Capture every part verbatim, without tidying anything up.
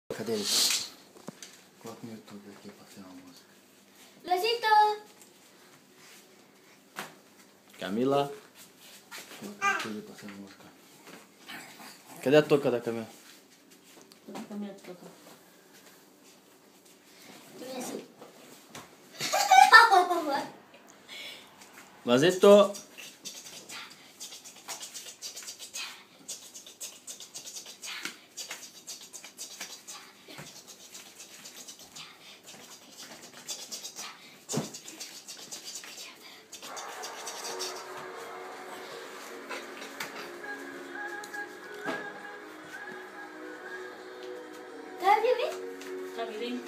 Cadê ele? Coloca no YouTube aqui pra ser uma música. Luizito! Camila. Coloca no YouTube pra ser uma música. Cadê a touca da Camila? Cadê a Camila de touca? Vem assim. Luizito. Camilinha?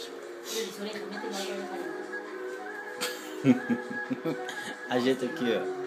Ajeita aqui, ó.